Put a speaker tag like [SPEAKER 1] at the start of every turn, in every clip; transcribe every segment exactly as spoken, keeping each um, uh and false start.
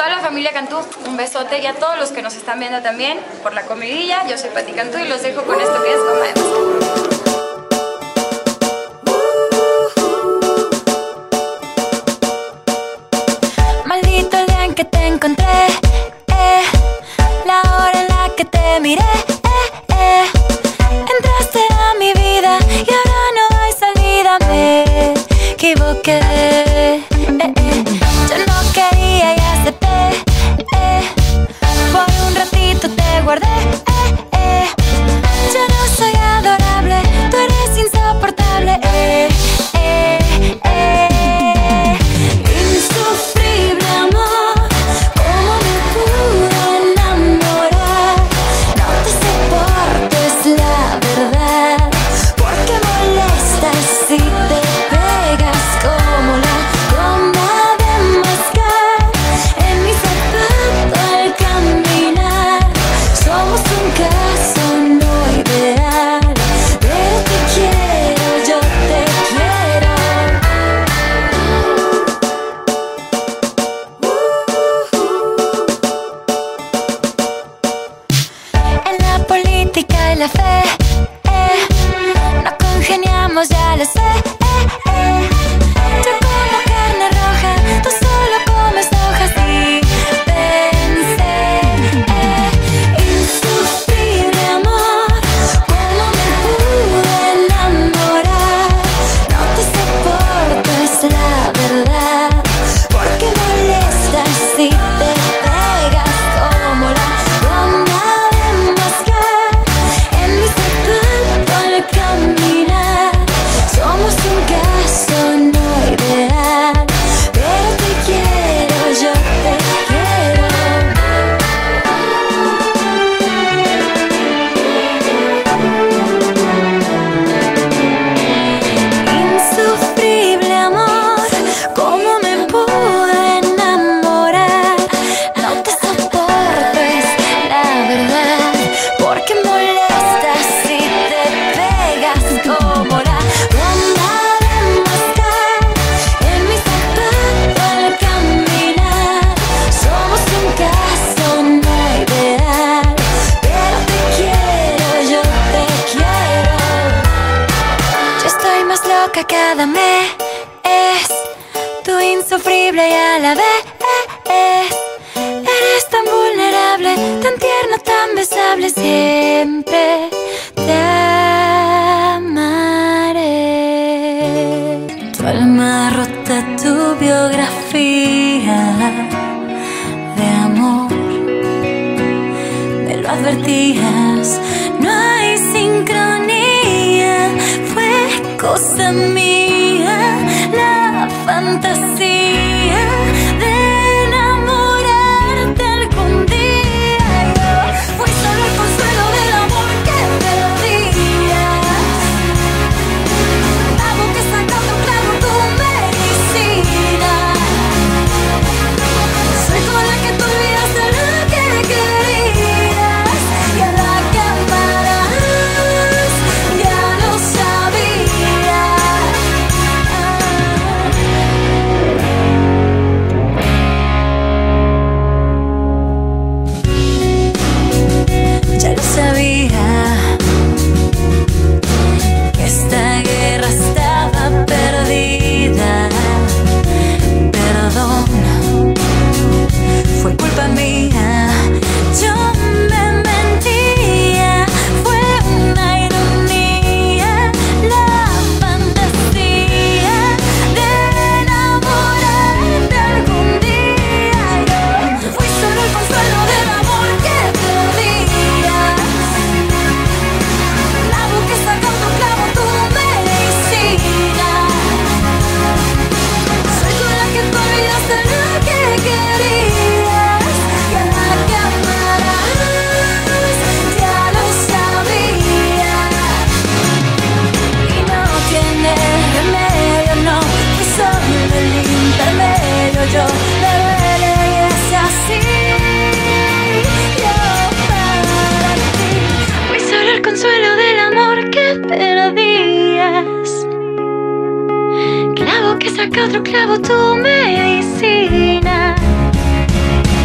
[SPEAKER 1] toda la familia Cantú, un besote, y a todos los que nos están viendo también por la comidilla. Yo soy Pati Cantú y los dejo con esto que es Goma de Mascar.
[SPEAKER 2] Maldito el día en que te encontré, eh, la hora en la que te miré, eh, eh. Entraste a mi vida y ahora no hay salida. Me equivoqué, eh, eh. Yo no quería y acepté, eh. Por un ratito te guardé, eh, eh. Yo no soy adorable, tú eres insoportable, eh, eh, eh. Insufrible amor, ¿cómo me pude enamorar? No te soporto, es la verdad. ¿Por qué molestas si te pegas como la goma de mascar? En mi zapato al caminar, somos un caso no ideal, pero te quiero, yo te quiero. En la política y la fe, eh, no congeniamos, ya lo sé, eh, eh. Yo como carne roja, tú solo comes hojas y pensé, eh, insufrible amor, ¿cómo me pude enamorar? No te soporto, es la verdad. ¿Por qué molestas si te pegas como la goma de mascar? En mi zapato al caminar, somos un caso no ideal, pero te quiero, yo te quiero. Insufrible amor, ¿cómo me pude enamorar? No te soporto, es la verdad. ¿Por qué molestas si te pegas como la goma de mascar? En mi zapato al caminar, somos un caso no ideal, pero te quiero, yo te quiero. Yo estoy más loca cada mes, tú insufrible y a la vez eres tan vulnerable, tan tierno, tan besable. Siempre te amaré. Tu alma rota, tu biografía de amor, me lo advertías. No hay sincronía, fue cosa mía, la fantasía de enamorarte algún día. Yo fui solo el consuelo del amor que perdías, la boca sacando claro tu medicina. Soy con la que tú olvidaste lo que querías y a la que amarás, ya lo sabía. Ya lo sabía, que esta guerra estaba perdida. Perdón, fue culpa mía, yo me mentía. Fue una ironía, la fantasía de enamorarte algún día. Yo fui solo el consuelo del amor que perdías, la boca sacando clavo tu medicina. Soy con la que tú olvidaste lo que querías y a la que amarás, ya lo sabía. Y no tiene remedio, no fui solo el intermedio. Yo me duele y es así. Yo para ti fui solo el consuelo del amor que perdías, clavo que saca otro clavo tu medicina.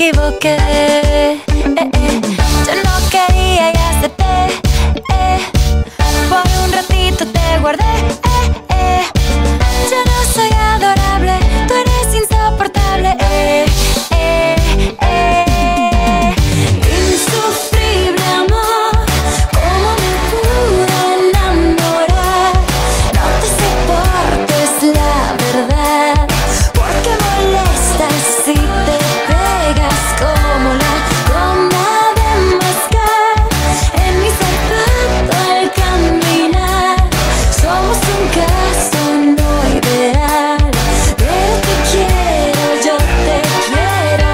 [SPEAKER 2] equivoqué. Eh, eh. Yo no quería y acepté. Eh. Por un ratito te guardé. Eh, eh. Yo no soy adorable, tú eres insoportable. Eh, eh, eh. Insufrible amor, ¿cómo me pude enamorar? No te soporto, es la verdad. Porque molestas si te pegas como la goma de mascar. En mi zapato al caminar. Somos un caso no ideal, pero te quiero, yo te quiero.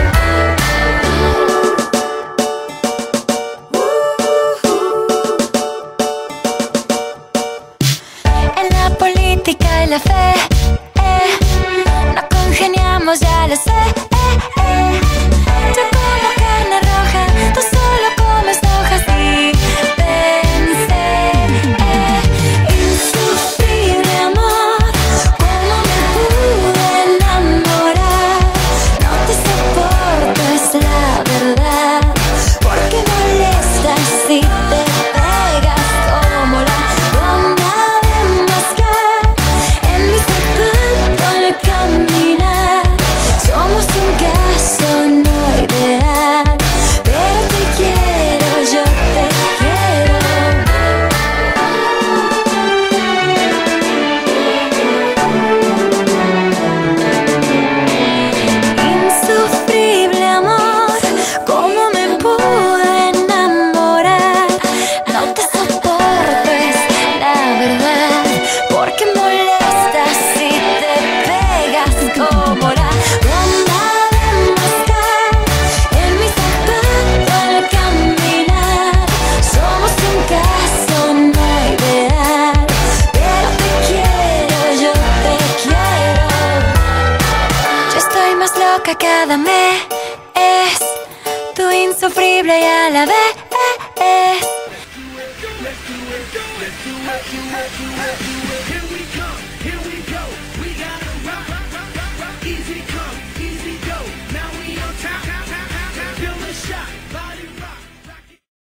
[SPEAKER 2] En la política y la fe, eh, no congeniamos, ya lo sé. Eh, eh. Yo como carne roja, tú solo comes hojas y pensé, eh, insufrible amor, ¿cómo me pude enamorar? No te soporto, es la verdad, porque molestas si te pegas como la goma de mascar. En mi zapato al caminar. Somos un caso no ideal, pero te quiero, yo te quiero. Insufrible amor, ¿cómo me pude enamorar? No te soporto, es la verdad, porque molestas si te pegas como la goma de mascar. En mi zapato al caminar. Somos un caso no ideal, pero te quiero, yo te quiero. Yo estoy más loca cada mes, tu insufrible y a la vez.
[SPEAKER 3] Let's do it, let's do it, let's do it. Here we come, here we go. We gotta rock, rock, rock, rock, rock. Easy come.